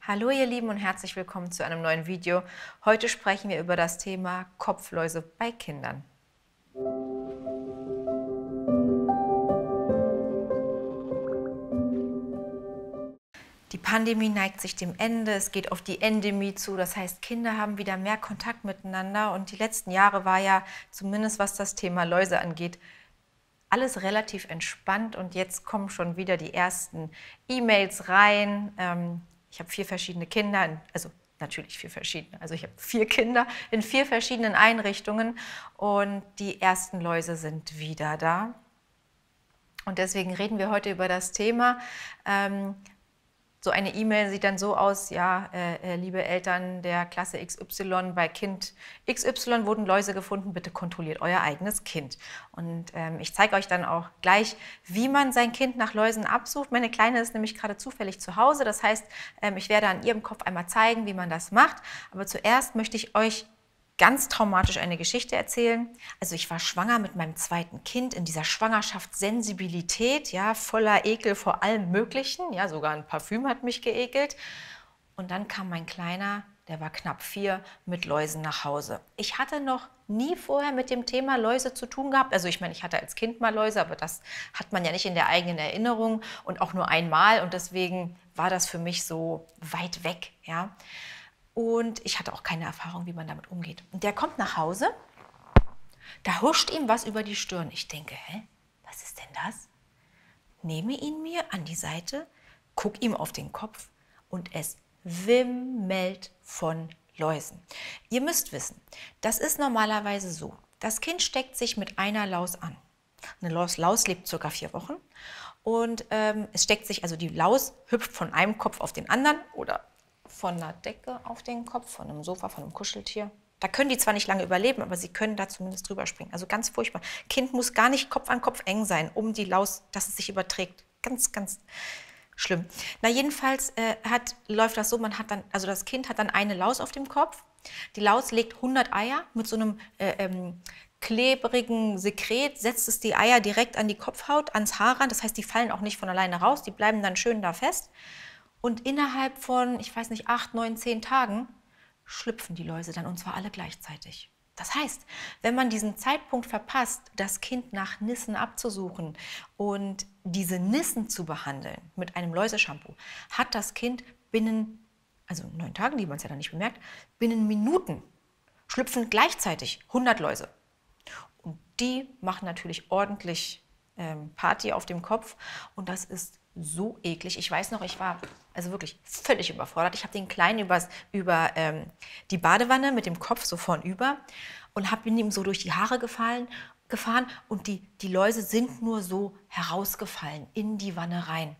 Hallo ihr Lieben und herzlich willkommen zu einem neuen Video. Heute sprechen wir über das Thema Kopfläuse bei Kindern. Die Pandemie neigt sich dem Ende, es geht auf die Endemie zu, das heißt, Kinder haben wieder mehr Kontakt miteinander und die letzten Jahre war ja, zumindest was das Thema Läuse angeht, alles relativ entspannt und jetzt kommen schon wieder die ersten E-Mails rein. Ich habe 4 verschiedene Kinder, also natürlich 4 verschiedene, also ich habe 4 Kinder in 4 verschiedenen Einrichtungen und die ersten Läuse sind wieder da. Und deswegen reden wir heute über das Thema. So eine E-Mail sieht dann so aus, ja, liebe Eltern der Klasse XY, bei Kind XY wurden Läuse gefunden, bitte kontrolliert euer eigenes Kind. Und ich zeige euch dann auch gleich, wie man sein Kind nach Läusen absucht. Meine Kleine ist nämlich gerade zufällig zu Hause, das heißt, ich werde an ihrem Kopf einmal zeigen, wie man das macht. Aber zuerst möchte ich euch ganz traumatisch eine Geschichte erzählen. Also ich war schwanger mit meinem zweiten Kind, in dieser Schwangerschaftssensibilität, ja, voller Ekel vor allem Möglichen, ja, sogar ein Parfüm hat mich geekelt. Und dann kam mein Kleiner, der war knapp 4, mit Läusen nach Hause. Ich hatte noch nie vorher mit dem Thema Läuse zu tun gehabt. Also ich meine, ich hatte als Kind mal Läuse, aber das hat man ja nicht in der eigenen Erinnerung und auch nur einmal. Und deswegen war das für mich so weit weg, ja. Und ich hatte auch keine Erfahrung, wie man damit umgeht. Und der kommt nach Hause, da huscht ihm was über die Stirn. Ich denke, hä, was ist denn das? Nehme ihn mir an die Seite, gucke ihm auf den Kopf und es wimmelt von Läusen. Ihr müsst wissen, das ist normalerweise so. Das Kind steckt sich mit einer Laus an. Eine Laus lebt ca. 4 Wochen und es steckt sich, also die Laus hüpft von einem Kopf auf den anderen oder von einer Decke auf den Kopf, von einem Sofa, von einem Kuscheltier. Da können die zwar nicht lange überleben, aber sie können da zumindest drüber springen. Also ganz furchtbar. Kind muss gar nicht Kopf an Kopf eng sein, um die Laus, dass es sich überträgt. Ganz, ganz schlimm. Na jedenfalls läuft das so, man hat dann, also das Kind hat dann eine Laus auf dem Kopf. Die Laus legt 100 Eier mit so einem klebrigen Sekret, setzt es die Eier direkt an die Kopfhaut, ans Haar ran. Das heißt, die fallen auch nicht von alleine raus, die bleiben dann schön da fest. Und innerhalb von, ich weiß nicht, 8, 9, 10 Tagen schlüpfen die Läuse dann, und zwar alle gleichzeitig. Das heißt, wenn man diesen Zeitpunkt verpasst, das Kind nach Nissen abzusuchen und diese Nissen zu behandeln mit einem Läuseshampoo, hat das Kind binnen, also 9 Tagen, die man es ja dann nicht bemerkt, binnen Minuten schlüpfen gleichzeitig 100 Läuse. Und die machen natürlich ordentlich Party auf dem Kopf und das ist so eklig. Ich weiß noch, ich war also wirklich völlig überfordert. Ich habe den Kleinen über die Badewanne mit dem Kopf so vornüber und habe ihm so durch die Haare gefahren und die Läuse sind nur so herausgefallen in die Wanne rein.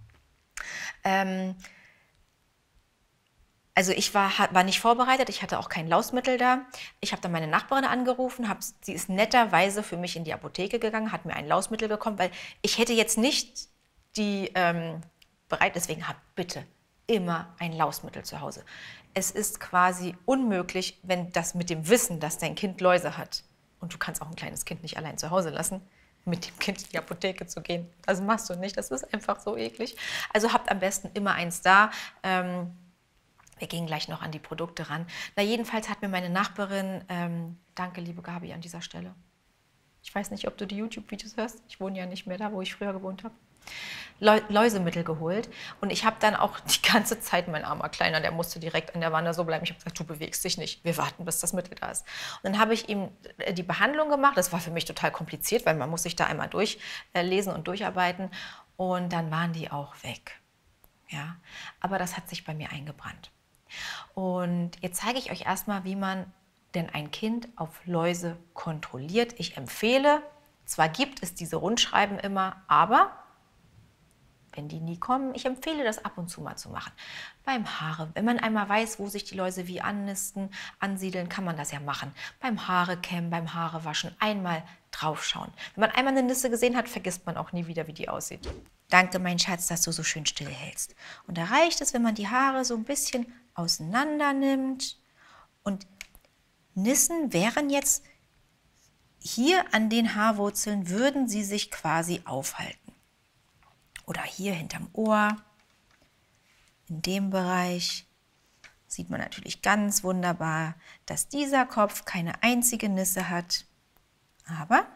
Also ich war nicht vorbereitet, ich hatte auch kein Lausmittel da. Ich habe dann meine Nachbarin angerufen, sie ist netterweise für mich in die Apotheke gegangen, hat mir ein Lausmittel bekommen, weil ich hätte jetzt nicht die deswegen habt bitte immer ein Lausmittel zu Hause. Es ist quasi unmöglich, wenn das mit dem Wissen, dass dein Kind Läuse hat, und du kannst auch ein kleines Kind nicht allein zu Hause lassen, mit dem Kind in die Apotheke zu gehen. Das machst du nicht, das ist einfach so eklig. Also habt am besten immer eins da. Wir gehen gleich noch an die Produkte ran. Na, jedenfalls hat mir meine Nachbarin, danke liebe Gabi an dieser Stelle. Ich weiß nicht, ob du die YouTube-Videos hörst. Ich wohne ja nicht mehr da, wo ich früher gewohnt habe. Läusemittel geholt und ich habe dann auch die ganze Zeit, mein armer Kleiner, der musste direkt an der Wanne so bleiben. Ich habe gesagt, du bewegst dich nicht, wir warten, bis das Mittel da ist. Und dann habe ich ihm die Behandlung gemacht. Das war für mich total kompliziert, weil man muss sich da einmal durchlesen und durcharbeiten und dann waren die auch weg. Ja, aber das hat sich bei mir eingebrannt. Und jetzt zeige ich euch erstmal, wie man denn ein Kind auf Läuse kontrolliert. Ich empfehle, zwar gibt es diese Rundschreiben immer, aber wenn die nie kommen, ich empfehle das ab und zu mal zu machen. Beim Haare, wenn man einmal weiß, wo sich die Läuse wie annisten, ansiedeln, kann man das ja machen. Beim Haarekämmen, beim Haarewaschen einmal draufschauen. Wenn man einmal eine Nisse gesehen hat, vergisst man auch nie wieder, wie die aussieht. Danke, mein Schatz, dass du so schön still hältst. Und da reicht es, wenn man die Haare so ein bisschen auseinander nimmt. Und Nissen wären jetzt hier an den Haarwurzeln, würden sie sich quasi aufhalten. Oder hier hinterm Ohr. In dem Bereich sieht man natürlich ganz wunderbar, dass dieser Kopf keine einzige Nisse hat. Aber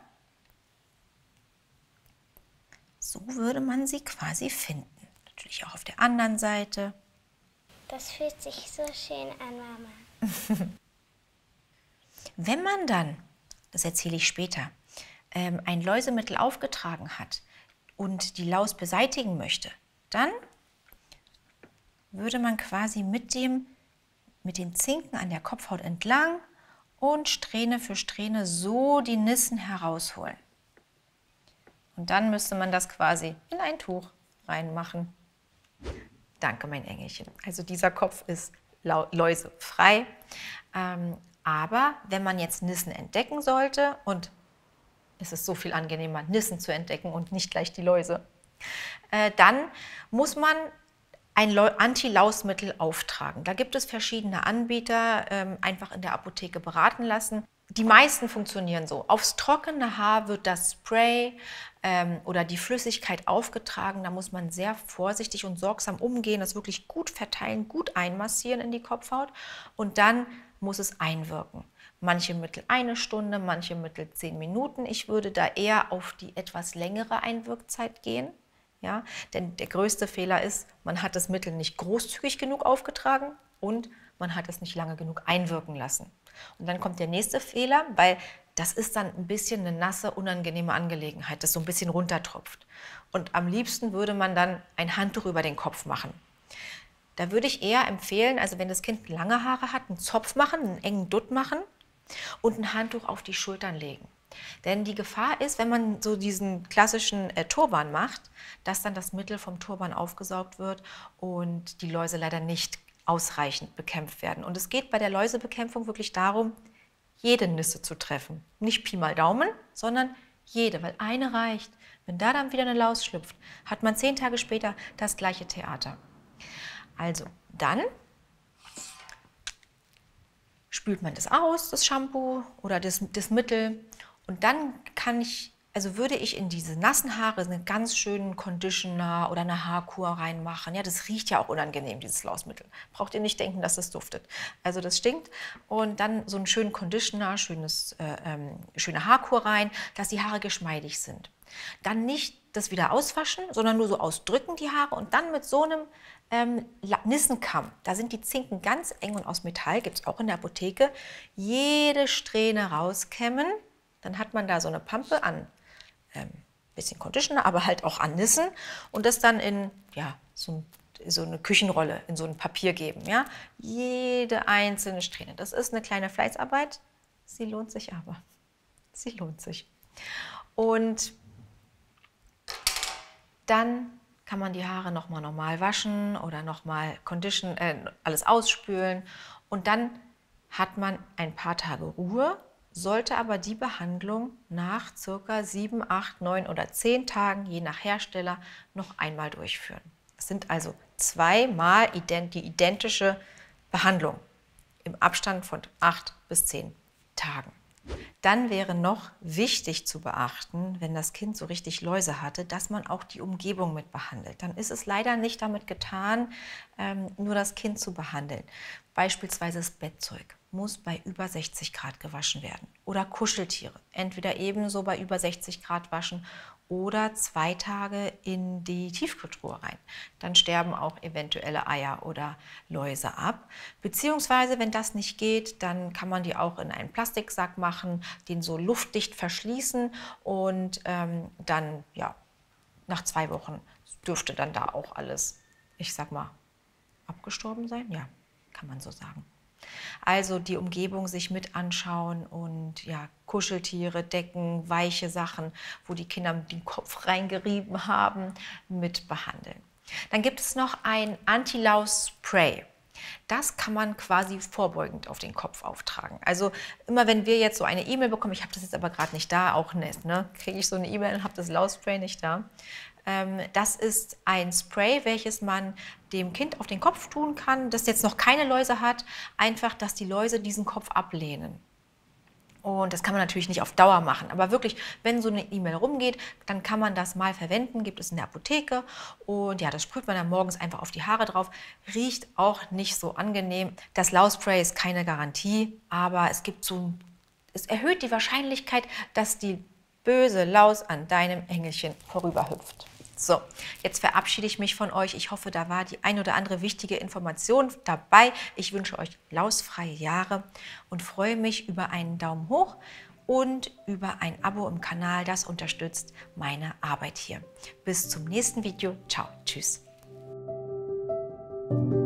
so würde man sie quasi finden. Natürlich auch auf der anderen Seite. Das fühlt sich so schön an, Mama. Wenn man dann, das erzähle ich später, ein Läusemittel aufgetragen hat und die Laus beseitigen möchte, dann würde man quasi mit den Zinken an der Kopfhaut entlang und Strähne für Strähne so die Nissen herausholen. Und dann müsste man das quasi in ein Tuch reinmachen. Danke, mein Engelchen. Also dieser Kopf ist läusefrei. Aber wenn man jetzt Nissen entdecken sollte, und es ist so viel angenehmer, Nissen zu entdecken und nicht gleich die Läuse, dann muss man ein Anti-Lausmittel auftragen. Da gibt es verschiedene Anbieter, einfach in der Apotheke beraten lassen. Die meisten funktionieren so. Aufs trockene Haar wird das Spray oder die Flüssigkeit aufgetragen. Da muss man sehr vorsichtig und sorgsam umgehen, das wirklich gut verteilen, gut einmassieren in die Kopfhaut und dann muss es einwirken. Manche Mittel 1 Stunde, manche Mittel 10 Minuten. Ich würde da eher auf die etwas längere Einwirkzeit gehen. Ja, denn der größte Fehler ist, man hat das Mittel nicht großzügig genug aufgetragen und man hat es nicht lange genug einwirken lassen. Und dann kommt der nächste Fehler, weil das ist dann ein bisschen eine nasse, unangenehme Angelegenheit, das so ein bisschen runtertropft. Und am liebsten würde man dann ein Handtuch über den Kopf machen. Da würde ich eher empfehlen, also wenn das Kind lange Haare hat, einen Zopf machen, einen engen Dutt machen und ein Handtuch auf die Schultern legen. Denn die Gefahr ist, wenn man so diesen klassischen Turban macht, dass dann das Mittel vom Turban aufgesaugt wird und die Läuse leider nicht ausreichend bekämpft werden. Und es geht bei der Läusebekämpfung wirklich darum, jede Nisse zu treffen. Nicht Pi mal Daumen, sondern jede, weil eine reicht. Wenn da dann wieder eine Laus schlüpft, hat man 10 Tage später das gleiche Theater. Also dann spült man das aus, das Shampoo oder das Mittel. Und dann würde ich in diese nassen Haare einen ganz schönen Conditioner oder eine Haarkur reinmachen. Ja, das riecht ja auch unangenehm, dieses Lausmittel. Braucht ihr nicht denken, dass es duftet. Also das stinkt. Und dann so einen schönen Conditioner, schöne Haarkur rein, dass die Haare geschmeidig sind. Dann nicht das wieder auswaschen, sondern nur so ausdrücken die Haare und dann mit so einem Nissenkamm, da sind die Zinken ganz eng und aus Metall, gibt es auch in der Apotheke, jede Strähne rauskämmen. Dann hat man da so eine Pampe an bisschen Conditioner, aber halt auch an Nissen und das dann in so eine Küchenrolle, in so ein Papier geben. Ja? Jede einzelne Strähne. Das ist eine kleine Fleißarbeit, sie lohnt sich aber. Sie lohnt sich. Und dann kann man die Haare nochmal normal waschen oder nochmal alles ausspülen und dann hat man ein paar Tage Ruhe, sollte aber die Behandlung nach ca. 7, 8, 9 oder 10 Tagen, je nach Hersteller, noch einmal durchführen. Es sind also zweimal die identische Behandlung im Abstand von 8 bis 10 Tagen. Dann wäre noch wichtig zu beachten, wenn das Kind so richtig Läuse hatte, dass man auch die Umgebung mit behandelt. Dann ist es leider nicht damit getan, nur das Kind zu behandeln. Beispielsweise das Bettzeug muss bei über 60 Grad gewaschen werden. Oder Kuscheltiere, entweder ebenso bei über 60 Grad waschen oder 2 Tage in die Tiefkühltruhe rein. Dann sterben auch eventuelle Eier oder Läuse ab. Beziehungsweise, wenn das nicht geht, dann kann man die auch in einen Plastiksack machen, den so luftdicht verschließen und dann, ja, nach 2 Wochen dürfte dann da auch alles, ich sag mal, abgestorben sein. Ja, kann man so sagen. Also die Umgebung sich mit anschauen und ja, Kuscheltiere, Decken, weiche Sachen, wo die Kinder den Kopf reingerieben haben, mit behandeln. Dann gibt es noch ein Anti-Laus-Spray. Das kann man quasi vorbeugend auf den Kopf auftragen. Also immer wenn wir jetzt so eine E-Mail bekommen, ich habe das jetzt aber gerade nicht da, auch nicht, ne? Kriege ich so eine E-Mail und habe das Laus-Spray nicht da. Das ist ein Spray, welches man dem Kind auf den Kopf tun kann, das jetzt noch keine Läuse hat, einfach, dass die Läuse diesen Kopf ablehnen. Und das kann man natürlich nicht auf Dauer machen. Aber wirklich, wenn so eine E-Mail rumgeht, dann kann man das mal verwenden. Gibt es in der Apotheke. Und ja, das sprüht man dann morgens einfach auf die Haare drauf. Riecht auch nicht so angenehm. Das Lauspray ist keine Garantie, aber es erhöht die Wahrscheinlichkeit, dass die böse Laus an deinem Engelchen vorüberhüpft. So, jetzt verabschiede ich mich von euch. Ich hoffe, da war die ein oder andere wichtige Information dabei. Ich wünsche euch lausfreie Jahre und freue mich über einen Daumen hoch und über ein Abo im Kanal. Das unterstützt meine Arbeit hier. Bis zum nächsten Video. Ciao, tschüss.